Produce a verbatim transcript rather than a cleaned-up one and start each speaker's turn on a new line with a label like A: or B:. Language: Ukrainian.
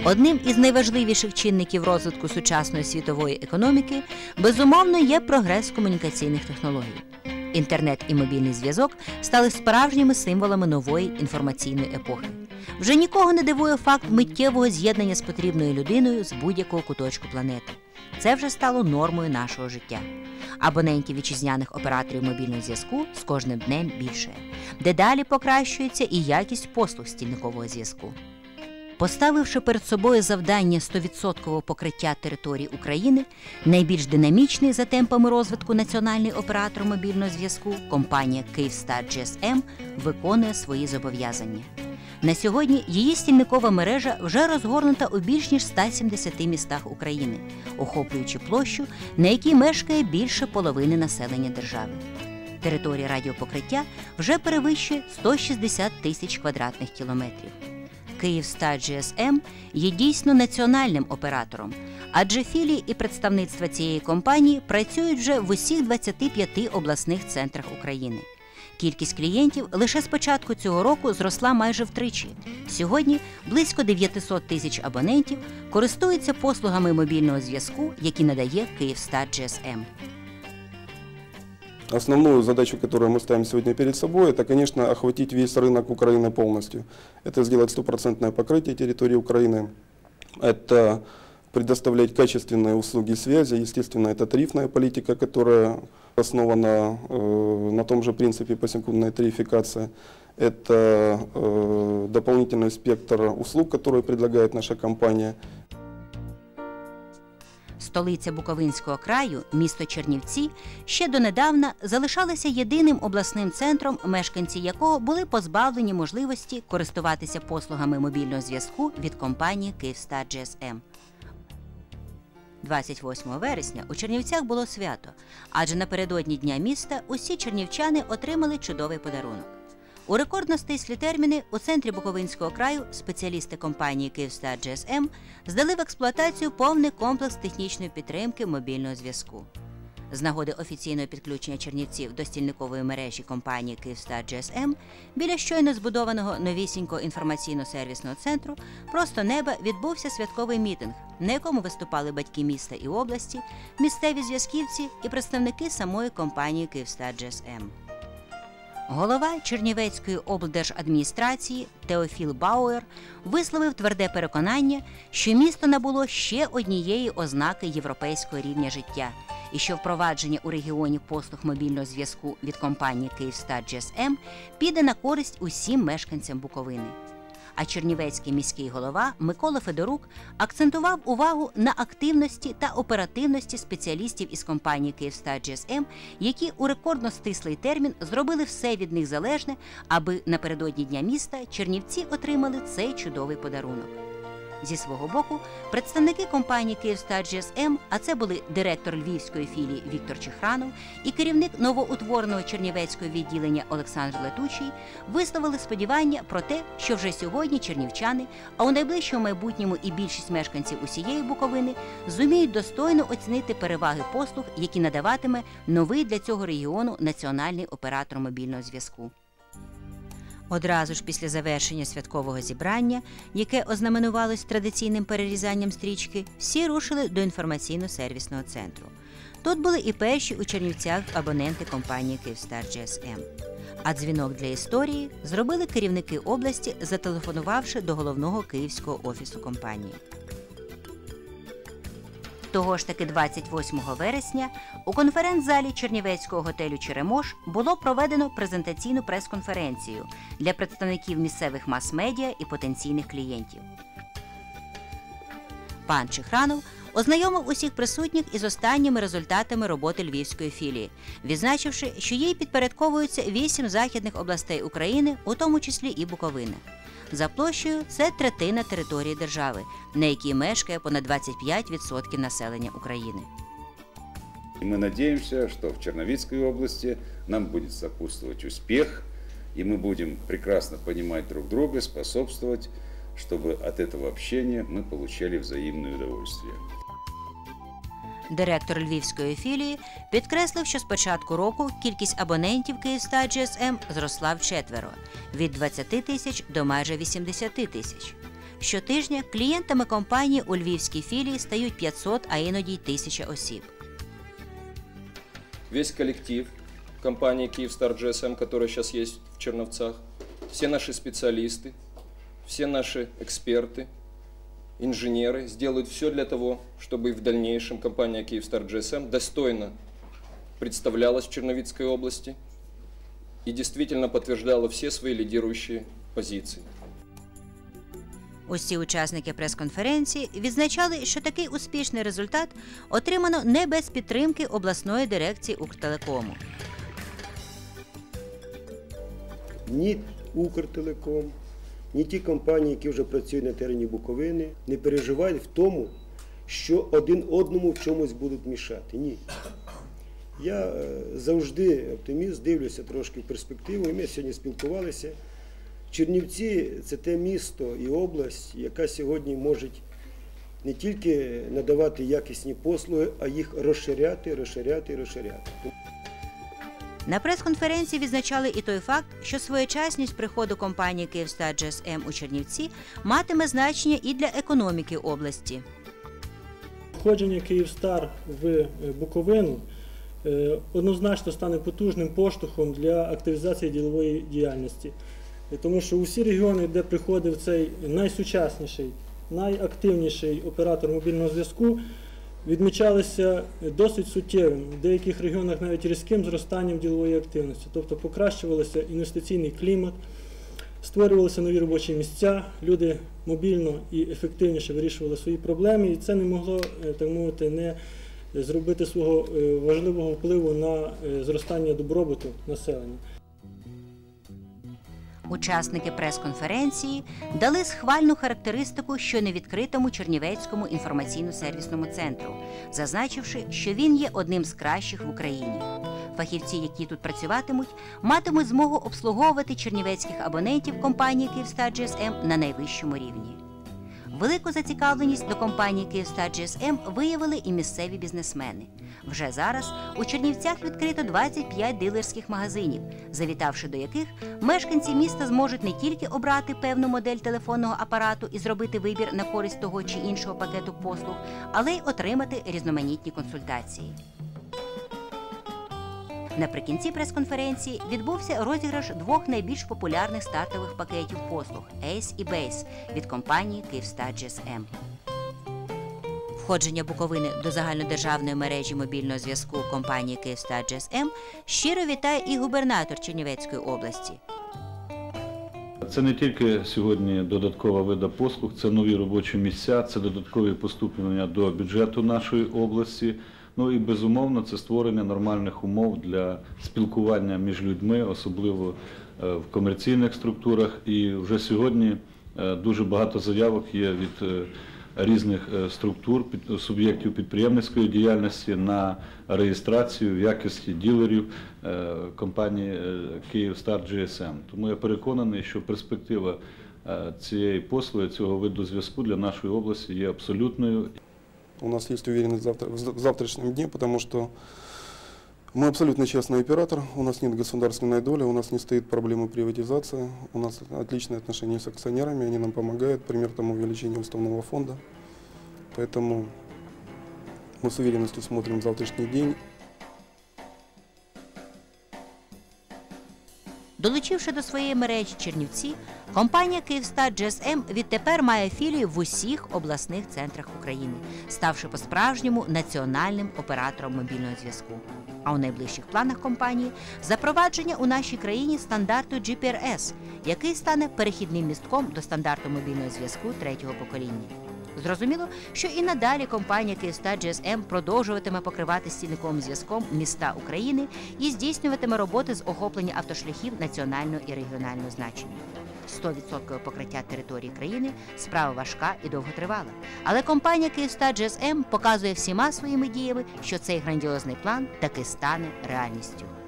A: Одним із найважливіших чинників розвитку сучасної світової економіки, безумовно, є прогрес комунікаційних технологій. Інтернет і мобільний зв'язок стали справжніми символами нової інформаційної епохи. Вже нікого не дивує факт миттєвого з'єднання з потрібною людиною з будь-якого куточку планети. Це вже стало нормою нашого життя. Абонентів вітчизняних операторів мобільного зв'язку з кожним днем більше. Дедалі покращується і якість послуг стільникового зв'язку. Поставивши перед собою завдання сто відсотків покриття території України, найбільш динамічний за темпами розвитку національний оператор мобільного зв'язку, компанія Kyivstar джі ес ем, виконує свої зобов'язання. На сьогодні її стільникова мережа вже розгорнута у більш ніж ста сімдесяти містах України, охоплюючи площу, на якій мешкає більше половини населення держави. Територія радіопокриття вже перевищує сто шістдесят тисяч квадратних кілометрів. Kyivstar джі ес ем є дійсно національним оператором, адже філії і представництва цієї компанії працюють вже в усіх двадцяти п'яти обласних центрах України. Кількість клієнтів лише з початку цього року зросла майже втричі. Сьогодні близько дев'ятисот тисяч абонентів користуються послугами мобільного зв'язку, які надає Kyivstar джі ес ем.
B: Основную задачу, которую мы ставим сегодня перед собой, это, конечно, охватить весь рынок Украины полностью. Это сделать стопроцентное покрытие территории Украины. Это предоставлять качественные услуги связи. Естественно, это тарифная политика, которая основана э, на том же принципе посекундной тарификации. Это э, дополнительный спектр услуг, которые предлагает наша компания.
A: Столиця Буковинського краю, місто Чернівці, ще донедавна залишалася єдиним обласним центром, мешканці якого були позбавлені можливості користуватися послугами мобільного зв'язку від компанії Kyivstar джі ес ем. двадцять восьмого вересня у Чернівцях було свято, адже напередодні Дня міста усі чернівчани отримали чудовий подарунок. У рекордно стислі терміни у центрі Буковинського краю спеціалісти компанії Kyivstar джі ес ем здали в експлуатацію повний комплекс технічної підтримки мобільного зв'язку. З нагоди офіційного підключення чернівців до стільникової мережі компанії Kyivstar джі ес ем біля щойно збудованого новісінького інформаційно-сервісного центру «Просто неба» відбувся святковий мітинг, на якому виступали батьки міста і області, місцеві зв'язківці і представники самої компанії Kyivstar джі ес ем. Голова Чернівецької облдержадміністрації Теофіл Бауер висловив тверде переконання, що місто набуло ще однієї ознаки європейського рівня життя і що впровадження у регіоні послуг мобільного зв'язку від компанії Kyivstar джі ес ем піде на користь усім мешканцям Буковини. А чернівецький міський голова Микола Федорук акцентував увагу на активності та оперативності спеціалістів із компанії Kyivstar джі ес ем, які у рекордно стислий термін зробили все від них залежне, аби напередодні Дня міста Чернівці отримали цей чудовий подарунок. Зі свого боку, представники компанії Kyivstar джі ес ем, а це були директор львівської філії Віктор Чехранов і керівник новоутвореного чернівецького відділення Олександр Летучий, висловили сподівання про те, що вже сьогодні чернівчани, а у найближчому майбутньому і більшість мешканців усієї Буковини, зуміють достойно оцінити переваги послуг, які надаватиме новий для цього регіону національний оператор мобільного зв'язку. Одразу ж після завершення святкового зібрання, яке ознаменувалось традиційним перерізанням стрічки, всі рушили до інформаційно-сервісного центру. Тут були і перші у Чернівцях абоненти компанії Kyivstar джі ес ем. А дзвінок для історії зробили керівники області, зателефонувавши до головного київського офісу компанії. Того ж таки двадцять восьмого вересня у конференц-залі Чернівецького готелю «Черемош» було проведено презентаційну прес-конференцію для представників місцевих мас-медіа і потенційних клієнтів. Пан Чехранов ознайомив усіх присутніх із останніми результатами роботи львівської філії, відзначивши, що їй підпорядковуються вісім західних областей України, у тому числі і Буковина. За площею – це третина території держави, на якій мешкає понад двадцять п'ять відсотків населення України.
C: Мы надеемся, что в Черновицкой области нам будет сопутствовать успех, и мы будем прекрасно понимать друг друга, способствовать, чтобы от этого общения мы получали взаимное удовольствие.
A: Директор львівської філії підкреслив, що з початку року кількість абонентів Kyivstar джі ес ем зросла вчетверо – від двадцяти тисяч до майже вісімдесяти тисяч. Щотижня клієнтами компанії у львівській філії стають п'ятсот, а іноді й тисяча осіб.
D: Весь коллектив компании «Киевстар джи эс эм», который сейчас есть в Черновцах, все наши специалисты, все наши эксперты, инженеры сделают все для того, чтобы и в дальнейшем компания «Киевстар джи эс эм» достойно представлялась в Черновицкой области и действительно подтверждала все свои лидирующие позиции.
A: Усі учасники прес-конференції відзначали, що такий успішний результат отримано не без підтримки обласної дирекції Укртелекому.
E: Ні Укртелеком, ні ті компанії, які вже працюють на терені Буковини, не переживають в тому, що один одному в чомусь будуть мішати. Ні. Я завжди оптиміст, дивлюся трошки в перспективу, і ми сьогодні спілкувалися. Чернівці – це те місто і область, яка сьогодні може не тільки надавати якісні послуги, а їх розширяти, розширяти, розширяти.
A: На прес-конференції відзначали і той факт, що своєчасність приходу компанії «Київстар джі ес ем» у Чернівці матиме значення і для економіки області.
F: Входження «Київстар» в Буковину однозначно стане потужним поштовхом для активізації ділової діяльності. Тому що усі регіони, де приходив цей найсучасніший, найактивніший оператор мобільного зв'язку, відмічалися досить суттєвим, в деяких регіонах навіть різким зростанням ділової активності. Тобто покращувався інвестиційний клімат, створювалися нові робочі місця, люди мобільно і ефективніше вирішували свої проблеми, і це не могло, так мовити, не зробити свого важливого впливу на зростання добробуту населення.
A: Учасники прес-конференції дали схвальну характеристику щоневідкритому Чернівецькому інформаційно-сервісному центру, зазначивши, що він є одним з кращих в Україні. Фахівці, які тут працюватимуть, матимуть змогу обслуговувати чернівецьких абонентів компанії «Київстар джі ес ем» на найвищому рівні. Велику зацікавленість до компанії «Київстар джі ес ем» виявили і місцеві бізнесмени. Вже зараз у Чернівцях відкрито двадцять п'ять дилерських магазинів, завітавши до яких мешканці міста зможуть не тільки обрати певну модель телефонного апарату і зробити вибір на користь того чи іншого пакету послуг, але й отримати різноманітні консультації. Наприкінці прес-конференції відбувся розіграш двох найбільш популярних стартових пакетів послуг «Ейс» і «Бейс» від компанії «Київстар джі ес ем». Входження Буковини до загальнодержавної мережі мобільного зв'язку компанії «Київстар джі ес ем» щиро вітає і губернатор Чернівецької області.
G: Це не тільки сьогодні додаткова вида послуг, це нові робочі місця, це додаткові поступлення до бюджету нашої області. Ну і, безумовно, це створення нормальних умов для спілкування між людьми, особливо в комерційних структурах. І вже сьогодні дуже багато заявок є від різних структур, суб'єктів підприємницької діяльності на реєстрацію в якості ділерів компанії «Київстар джі ес ем». Тому я переконаний, що перспектива цієї послуги, цього виду зв'язку для нашої області є абсолютною.
B: У нас есть уверенность завтра, в завтрашнем дне, потому что мы абсолютно частный оператор, у нас нет государственной доли, у нас не стоит проблемы приватизации, у нас отличные отношения с акционерами, они нам помогают, пример тому увеличение уставного фонда. Поэтому мы с уверенностью смотрим завтрашний день.
A: Долучивши до своєї мережі Чернівці, компанія «Київстар джі ес ем» відтепер має філії в усіх обласних центрах України, ставши по-справжньому національним оператором мобільного зв'язку. А у найближчих планах компанії – запровадження у нашій країні стандарту джі пі ар ес, який стане перехідним містком до стандарту мобільного зв'язку третього покоління. Зрозуміло, що і надалі компанія «Київстар джі ес ем» продовжуватиме покривати стільниковим зв'язком міста України і здійснюватиме роботи з охоплення автошляхів національного і регіонального значення. сто відсотків покриття території країни – справа важка і довготривала. Але компанія «Київстар джі ес ем» показує всіма своїми діями, що цей грандіозний план таки стане реальністю.